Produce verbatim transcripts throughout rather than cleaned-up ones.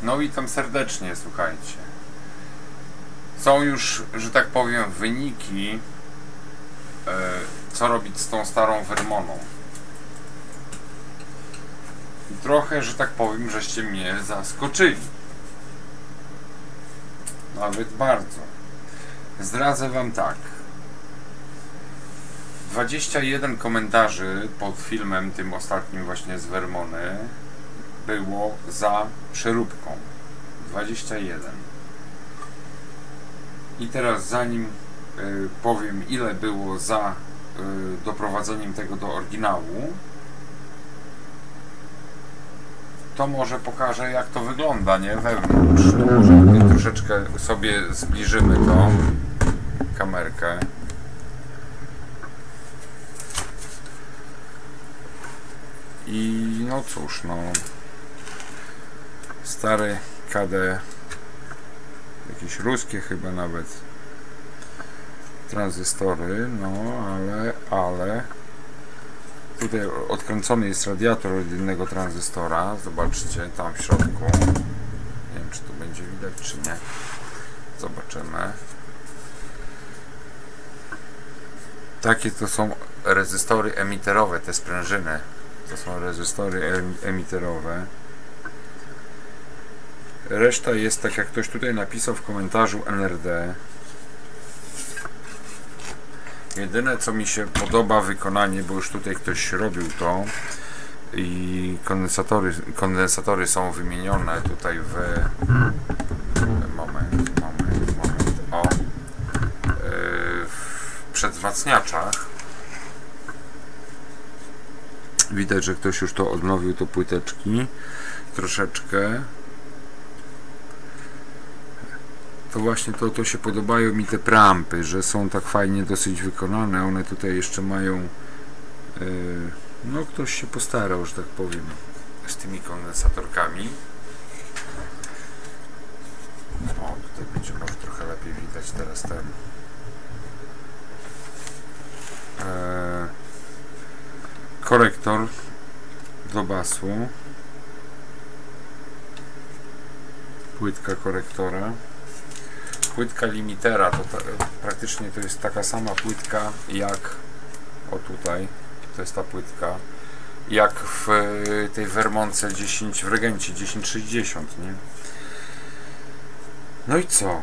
No witam serdecznie, słuchajcie. Są już, że tak powiem, wyniki, e, co robić z tą starą Vermoną. I trochę, że tak powiem, żeście mnie zaskoczyli. Nawet bardzo. Zdradzę wam tak. dwadzieścia jeden komentarzy pod filmem tym ostatnim właśnie z Vermony było za przeróbką. dwadzieścia jeden. I teraz zanim y, powiem, ile było za y, doprowadzeniem tego do oryginału, to może pokażę, jak to wygląda, nie? Wewnątrz. To może troszeczkę sobie zbliżymy tą kamerkę. I no cóż, no stary K D, jakieś ruskie chyba nawet tranzystory, no ale, ale tutaj odkręcony jest radiator od innego tranzystora, zobaczcie tam w środku, nie wiem czy tu będzie widać czy nie, zobaczymy. Takie to są rezystory emiterowe, te sprężyny. To są rezystory emiterowe. Reszta jest, tak jak ktoś tutaj napisał w komentarzu, N R D. Jedyne co mi się podoba wykonanie, bo już tutaj ktoś robił to i kondensatory, kondensatory są wymienione tutaj w moment, moment, moment o w przedwzmacniaczach. Widać, że ktoś już to odnowił, to płyteczki troszeczkę. To właśnie to, to się podobają mi te preampy, że są tak fajnie dosyć wykonane. One tutaj jeszcze mają yy, no ktoś się postarał, że tak powiem, z tymi kondensatorkami. O, tutaj będzie może trochę lepiej widać teraz ten yy, korektor do basu, płytka korektora, płytka limitera, to ta, praktycznie to jest taka sama płytka jak o tutaj, to jest ta płytka jak w tej Vermonce dziesięć, w Regencie dziesięć sześćdziesiąt, nie? No i co?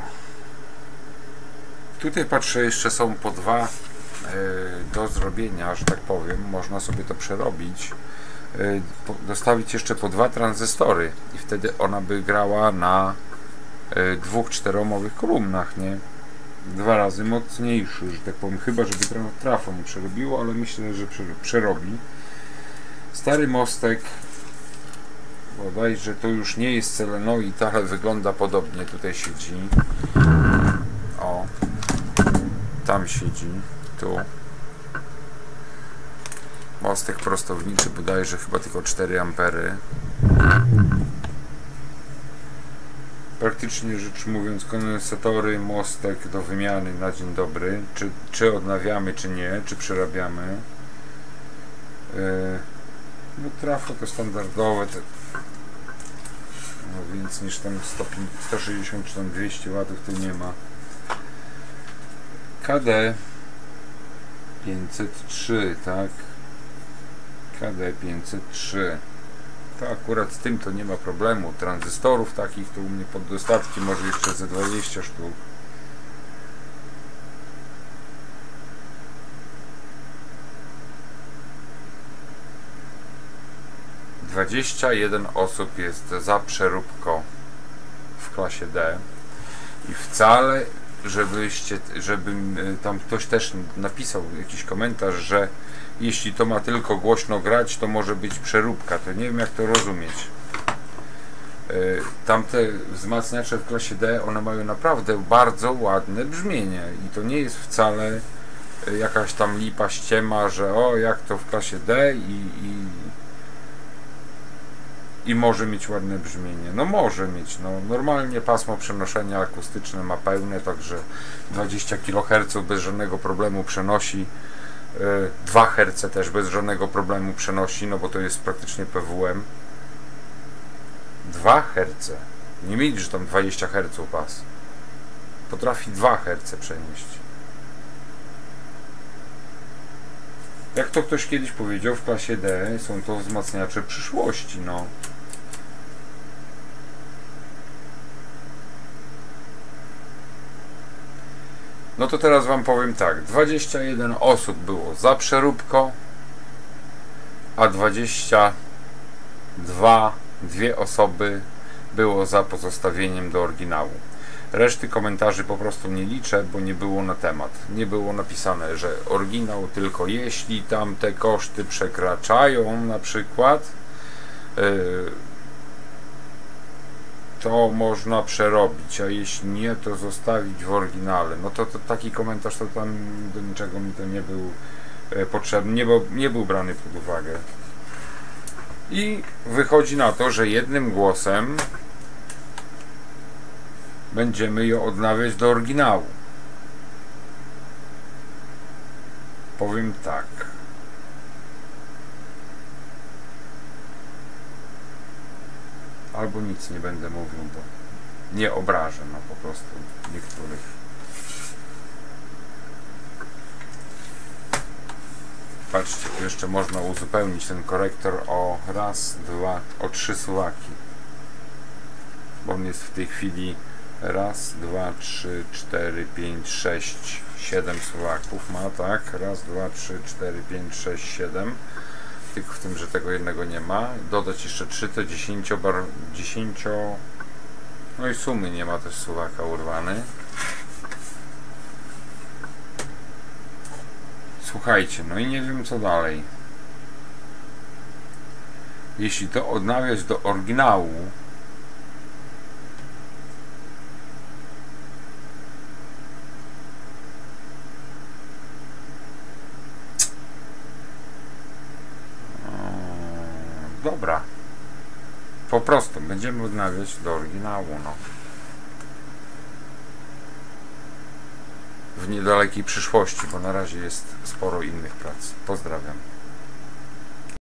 Tutaj patrzę, jeszcze są po dwa do zrobienia, że tak powiem, można sobie to przerobić, dostawić jeszcze po dwa tranzystory i wtedy ona by grała na dwóch czteroohmowych kolumnach, nie? Dwa razy mocniejszy, że tak powiem, chyba żeby trafo nie przerobiło, ale myślę, że przerobi. Stary mostek, bodajże to już nie jest selenoid, ale wygląda podobnie, tutaj siedzi, o, tam siedzi, tu mostek prostowniczy, bodajże chyba tylko cztery ampery. Praktycznie rzecz mówiąc, kondensatory, mostek do wymiany na dzień dobry, czy, czy odnawiamy, czy nie, czy przerabiamy. Yy, no trafo to standardowe, te, no więc niż tam sto sześćdziesiąt czy tam dwieście watów tu nie ma. K D pięćset trzy, tak? K D pięćset trzy. To akurat z tym to nie ma problemu. Tranzystorów takich to u mnie pod dostatki może jeszcze ze dwadzieścia sztuk. dwadzieścia jeden osób jest za przeróbką w klasie D i wcale, żebyście, żebym tam ktoś też napisał jakiś komentarz, że jeśli to ma tylko głośno grać, to może być przeróbka. To nie wiem, jak to rozumieć. Tamte wzmacniacze w klasie D, one mają naprawdę bardzo ładne brzmienie i to nie jest wcale jakaś tam lipa ściema, że o, jak to w klasie D i, i, i może mieć ładne brzmienie. No może mieć, no normalnie pasmo przenoszenia akustyczne ma pełne, także dwadzieścia kiloherców bez żadnego problemu przenosi. dwa herce też bez żadnego problemu przenosi, no bo to jest praktycznie P W M. dwa herce. Nie mieli, że tam dwadzieścia herców pas. Potrafi dwa herce przenieść. Jak to ktoś kiedyś powiedział, w klasie D są to wzmacniacze przyszłości, no. No to teraz wam powiem tak, dwadzieścia jeden osób było za przeróbką, a dwadzieścia dwa, dwie osoby było za pozostawieniem do oryginału. Reszty komentarzy po prostu nie liczę, bo nie było na temat. Nie było napisane, że oryginał tylko jeśli tam te koszty przekraczają na przykład, yy, to można przerobić, a jeśli nie, to zostawić w oryginale. No to, to taki komentarz to tam do niczego mi to nie był e, potrzebny, nie, bo, nie był brany pod uwagę. I wychodzi na to, że jednym głosem będziemy je odnawiać do oryginału. Powiem tak. Albo nic nie będę mówił, bo nie obrażę, no po prostu niektórych. Patrzcie, tu jeszcze można uzupełnić ten korektor o raz, dwa, o trzy suwaki. Bo on jest w tej chwili raz, dwa, trzy, cztery, pięć, sześć, siedem suwaków ma, tak? Raz, dwa, trzy, cztery, pięć, sześć, siedem. Tylko w tym, że tego jednego nie ma. Dodać jeszcze trzy, to dziesięcio, bar, dziesięcio... No i sumy nie ma też suwaka urwany. Słuchajcie, no i nie wiem co dalej. Jeśli to odnawiać do oryginału, dobra. Po prostu będziemy odnawiać do oryginału, no. W niedalekiej przyszłości, bo na razie jest sporo innych prac. Pozdrawiam.